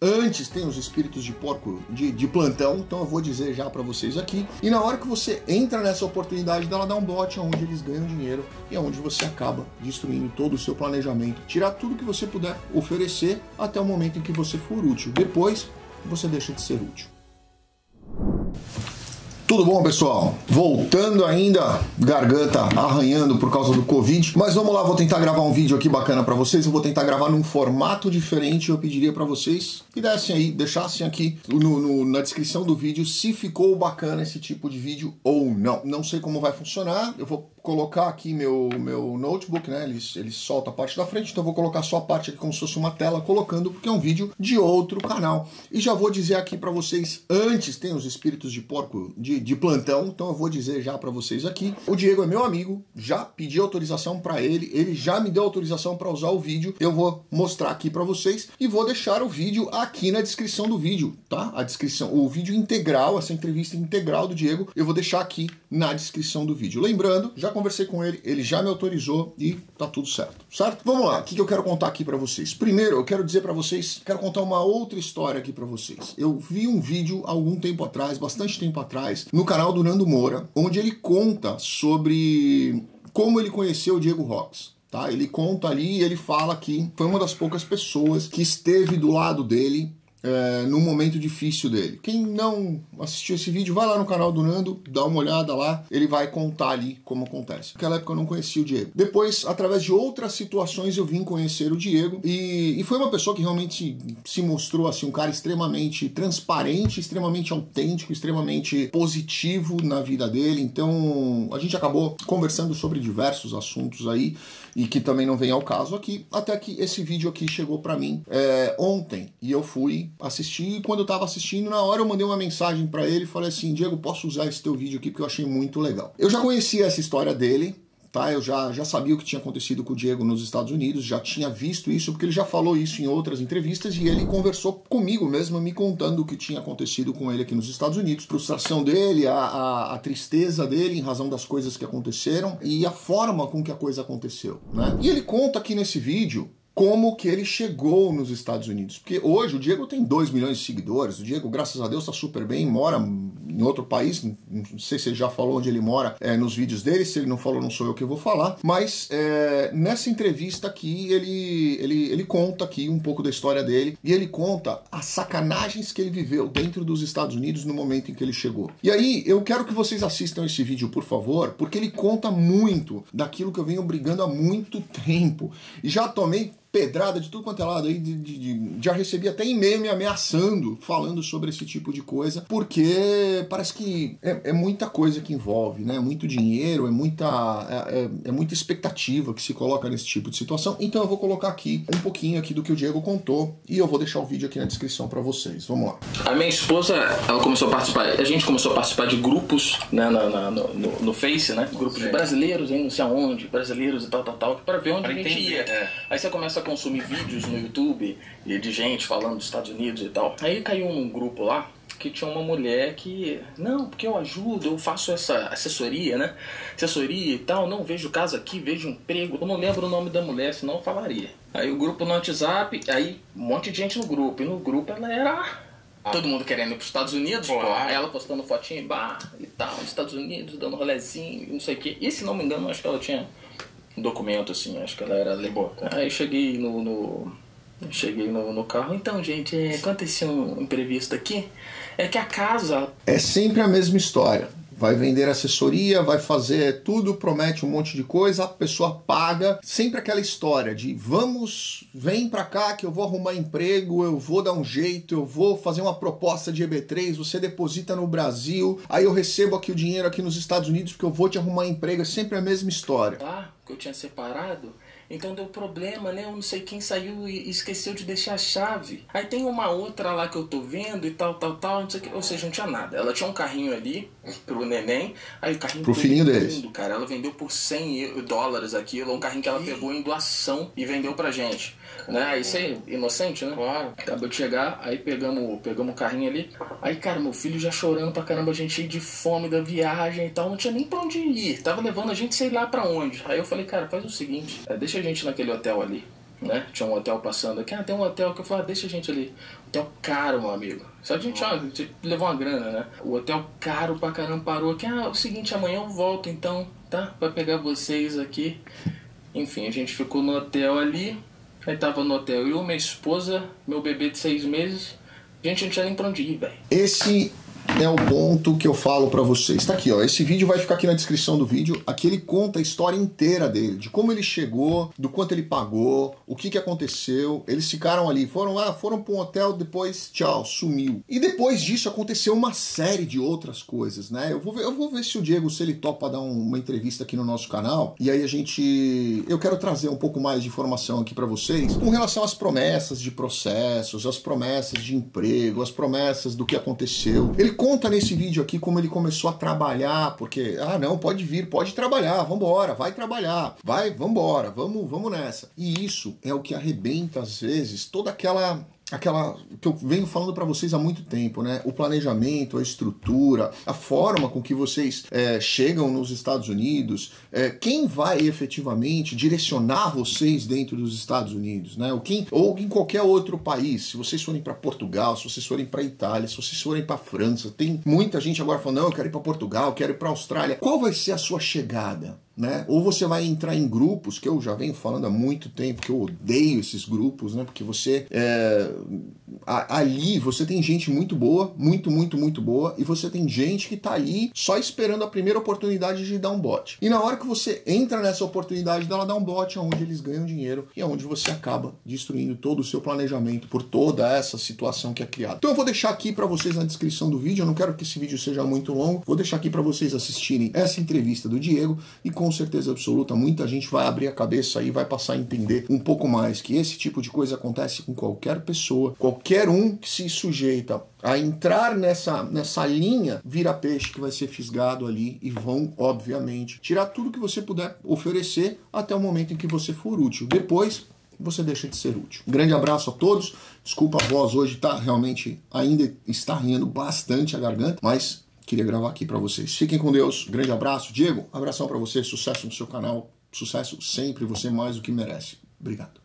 antes tem os espíritos de porco de plantão, então eu vou dizer já pra vocês aqui. E na hora que você entra nessa oportunidade dela dar um bote onde eles ganham dinheiro e onde você acaba destruindo todo o seu planejamento, tirar tudo que você puder oferecer até o momento em que você for útil. Depois, você deixa de ser útil. Tudo bom, pessoal? Voltando ainda, garganta arranhando por causa do Covid, mas vamos lá, vou tentar gravar um vídeo aqui bacana pra vocês. Eu vou tentar gravar num formato diferente. Eu pediria pra vocês que dessem aí, deixassem aqui na descrição do vídeo se ficou bacana esse tipo de vídeo ou não. Não sei como vai funcionar. Eu vou colocar aqui meu notebook, né? Ele solta a parte da frente, então eu vou colocar só a parte aqui como se fosse uma tela colocando, porque é um vídeo de outro canal. E já vou dizer aqui pra vocês, antes tem os espíritos de porco de plantão, então eu vou dizer já pra vocês aqui. O Diego é meu amigo, já pedi autorização pra ele já me deu autorização pra usar o vídeo. Eu vou mostrar aqui pra vocês e vou deixar o vídeo aqui na descrição do vídeo, tá? A descrição, o vídeo integral, essa entrevista integral do Diego, eu vou deixar aqui na descrição do vídeo. Lembrando, já conversei com ele já me autorizou e tá tudo certo, certo? Vamos lá, o que eu quero contar aqui pra vocês? Primeiro, eu quero dizer pra vocês, quero contar uma outra história aqui pra vocês. Eu vi um vídeo há algum tempo atrás, bastante tempo atrás, no canal do Nando Moura, onde ele conta sobre como ele conheceu o Diego Rox. Tá? Ele conta ali e ele fala que foi uma das poucas pessoas que esteve do lado dele no momento difícil dele. Quem não assistiu esse vídeo, vai lá no canal do Nando, dá uma olhada lá, ele vai contar ali como acontece. Naquela época eu não conhecia o Diego. Depois, através de outras situações, eu vim conhecer o Diego e foi uma pessoa que realmente se mostrou assim, um cara extremamente transparente, extremamente autêntico, extremamente positivo na vida dele. Então, a gente acabou conversando sobre diversos assuntos aí e que também não vem ao caso aqui, até que esse vídeo aqui chegou pra mim ontem e eu fui assistir, e quando eu tava assistindo, na hora eu mandei uma mensagem pra ele e falei assim, Diego, posso usar esse teu vídeo aqui porque eu achei muito legal. Eu já conhecia essa história dele, tá? Eu já sabia o que tinha acontecido com o Diego nos Estados Unidos, já tinha visto isso, porque ele já falou isso em outras entrevistas e ele conversou comigo mesmo, me contando o que tinha acontecido com ele aqui nos Estados Unidos, frustração dele, a tristeza dele em razão das coisas que aconteceram e a forma com que a coisa aconteceu, né? E ele conta aqui nesse vídeo como que ele chegou nos Estados Unidos. Porque hoje o Diego tem 2 milhões de seguidores, o Diego, graças a Deus, tá super bem, mora em outro país, não sei se ele já falou onde ele mora nos vídeos dele, se ele não falou, não sou eu que vou falar, mas nessa entrevista aqui, ele conta aqui um pouco da história dele, e ele conta as sacanagens que ele viveu dentro dos Estados Unidos no momento em que ele chegou. E aí, eu quero que vocês assistam esse vídeo, por favor, porque ele conta muito daquilo que eu venho brigando há muito tempo, e já tomei pedrada de tudo quanto é lado aí, já recebi até e-mail me ameaçando, falando sobre esse tipo de coisa, porque parece que é muita coisa que envolve, né? É muito dinheiro, é muita expectativa que se coloca nesse tipo de situação. Então eu vou colocar aqui um pouquinho aqui do que o Diego contou e eu vou deixar o vídeo aqui na descrição pra vocês. Vamos lá. A minha esposa, ela começou a participar, a gente começou a participar de grupos, né, no Face, né? Grupos de brasileiros, hein, não sei aonde, brasileiros e tal, para ver onde a gente ia. Aí você começa a consumir vídeos no YouTube de gente falando dos Estados Unidos e tal. Aí caiu num grupo lá que tinha uma mulher que, não, porque eu ajudo, eu faço essa assessoria, né? Assessoria e tal, não vejo casa aqui, vejo emprego. Eu não lembro o nome da mulher, senão eu falaria. Aí o grupo no WhatsApp, aí um monte de gente no grupo. E no grupo ela era todo mundo querendo ir para os Estados Unidos, pô. Aí ela postando fotinho e tal, Estados Unidos, dando rolezinho, não sei o que. E se não me engano, acho que ela tinha um documento assim, acho que ela era alemã. Aí cheguei no carro. Então, gente, aconteceu um imprevisto aqui. É que a casa... É sempre a mesma história. Vai vender assessoria, vai fazer tudo, promete um monte de coisa, a pessoa paga. Sempre aquela história de vem pra cá que eu vou arrumar emprego, eu vou dar um jeito, eu vou fazer uma proposta de EB3, você deposita no Brasil, aí eu recebo aqui o dinheiro aqui nos Estados Unidos porque eu vou te arrumar emprego. É sempre a mesma história. Que eu tinha separado, então deu problema, né? Eu não sei quem saiu e esqueceu de deixar a chave. Aí tem uma outra lá que eu tô vendo e tal, não sei o que. Ou seja, não tinha nada. Ela tinha um carrinho ali pro neném, aí o carrinho pro filhinho deles. Cara, ela vendeu por $100 aquilo, um carrinho que ela pegou em doação e vendeu pra gente, né? Aí você é inocente, né? Claro. Acabou de chegar, aí pegamos o carrinho ali. Aí, cara, meu filho já chorando pra caramba, a gente cheio de fome da viagem e tal, não tinha nem pra onde ir. Tava levando a gente sei lá pra onde. Aí eu falei, cara, faz o seguinte, deixa a gente naquele hotel ali. né? Tinha um hotel passando aqui, tem um hotel que eu falei, deixa a gente ali. Hotel caro, meu amigo. Só que a gente levou uma grana, né? O hotel caro pra caramba parou aqui. É o seguinte, amanhã eu volto então, tá? Pra pegar vocês aqui. Enfim, a gente ficou no hotel ali. Aí tava no hotel eu, minha esposa, meu bebê de 6 meses. Gente, não tinha nem pra onde ir, velho. Esse é o ponto que eu falo pra vocês. Tá aqui, ó. Esse vídeo vai ficar aqui na descrição do vídeo. Aqui ele conta a história inteira dele, de como ele chegou, do quanto ele pagou, o que aconteceu. Eles ficaram ali, foram pra um hotel, depois, tchau, sumiu. E depois disso aconteceu uma série de outras coisas, né? Eu vou ver se o Diego, se ele topa dar uma entrevista aqui no nosso canal. E aí eu quero trazer um pouco mais de informação aqui pra vocês com relação às promessas de processos, às promessas de emprego, às promessas do que aconteceu. Ele conta nesse vídeo aqui como ele começou a trabalhar, porque, não, pode vir, pode trabalhar, vambora, vai trabalhar, vambora, vamos nessa. E isso é o que arrebenta, às vezes, toda aquela que eu venho falando para vocês há muito tempo, né? O planejamento, a estrutura, a forma com que vocês chegam nos Estados Unidos, quem vai efetivamente direcionar vocês dentro dos Estados Unidos, né? Ou em qualquer outro país, se vocês forem para Portugal, se vocês forem para Itália, se vocês forem para França, tem muita gente agora falando, não, eu quero ir para Portugal, eu quero ir para Austrália. Qual vai ser a sua chegada? Né? Ou você vai entrar em grupos, que eu já venho falando há muito tempo, que eu odeio esses grupos, né? Porque você ali você tem gente muito boa, muito boa, e você tem gente que tá ali só esperando a primeira oportunidade de dar um bote. E na hora que você entra nessa oportunidade dela dar um bote, é onde eles ganham dinheiro e é onde você acaba destruindo todo o seu planejamento por toda essa situação que é criada. Então eu vou deixar aqui para vocês na descrição do vídeo, eu não quero que esse vídeo seja muito longo, vou deixar aqui para vocês assistirem essa entrevista do Diego e com certeza absoluta muita gente vai abrir a cabeça e vai passar a entender um pouco mais que esse tipo de coisa acontece com qualquer pessoa, qualquer um que se sujeita a entrar nessa linha, vira peixe que vai ser fisgado ali e vão, obviamente, tirar tudo que você puder oferecer até o momento em que você for útil. Depois, você deixa de ser útil. Um grande abraço a todos. Desculpa a voz hoje, tá? Realmente ainda está arranhando bastante a garganta, mas queria gravar aqui para vocês. Fiquem com Deus. Grande abraço. Diego, abração para você. Sucesso no seu canal. Sucesso sempre. Você mais do que merece. Obrigado.